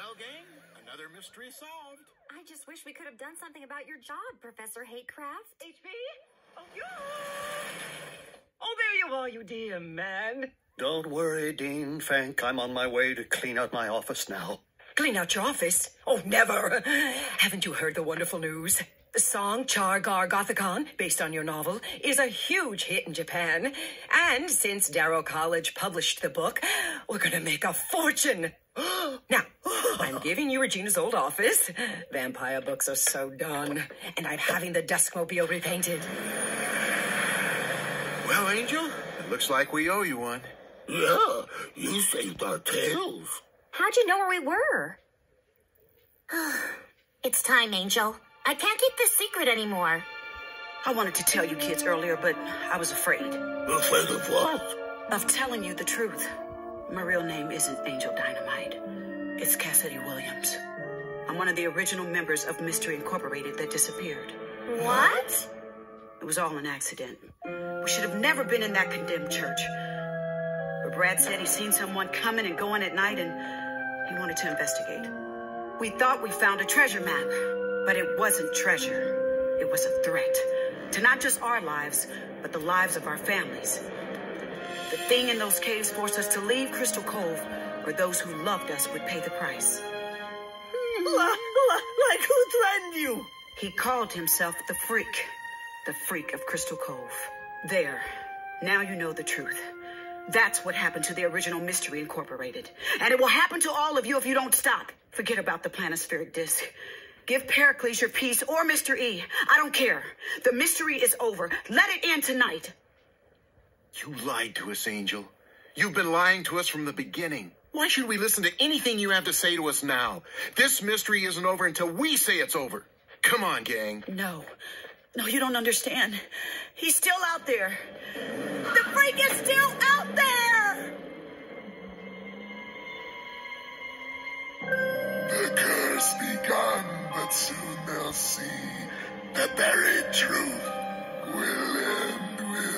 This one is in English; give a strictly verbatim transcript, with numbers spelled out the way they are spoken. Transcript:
Well, gang, another mystery solved. I just wish we could have done something about your job, Professor Hatecraft. H P? Oh, yeah. Oh, there you are, you dear man. Don't worry, Dean Fank. I'm on my way to clean out my office now. Clean out your office? Oh, never. Haven't you heard the wonderful news? The song Char Gar Gothicon, based on your novel, is a huge hit in Japan. And since Darrow College published the book, we're gonna make a fortune. Now, I'm giving you Regina's old office. Vampire books are so done. And I'm having the Duskmobile repainted. Well, Angel, it looks like we owe you one. Yeah, you saved our tails. How'd you know where we were? It's time, Angel. I can't keep this secret anymore. I wanted to tell you kids earlier, but I was afraid. Afraid of what? Of telling you the truth. My real name isn't Angel Dynamite. It's Cassidy Williams. I'm one of the original members of Mystery Incorporated that disappeared. What? It was all an accident. We should have never been in that condemned church. But Brad said he'd seen someone coming and going at night, and he wanted to investigate. We thought we found a treasure map, but it wasn't treasure. It was a threat to not just our lives, but the lives of our families. The thing in those caves forced us to leave Crystal Cove, where those who loved us would pay the price. Like who threatened you? He called himself the Freak. The Freak of Crystal Cove. There. Now you know the truth. That's what happened to the original Mystery Incorporated. And it will happen to all of you if you don't stop. Forget about the planispheric disc. Give Pericles your piece or Mister E. I don't care. The mystery is over. Let it end tonight. You lied to us, Angel. You've been lying to us from the beginning. Why should we listen to anything you have to say to us now? This mystery isn't over until we say it's over. Come on, gang. No. No, you don't understand. He's still out there. The Freak is still out there! The curse begun, but soon they'll see the buried truth will end with